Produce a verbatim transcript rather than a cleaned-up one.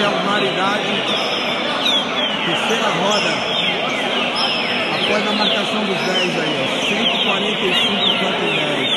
regularidade. Terceira roda. Após a marcação dos dez aí, ó. cento e quarenta e cinco contra dez.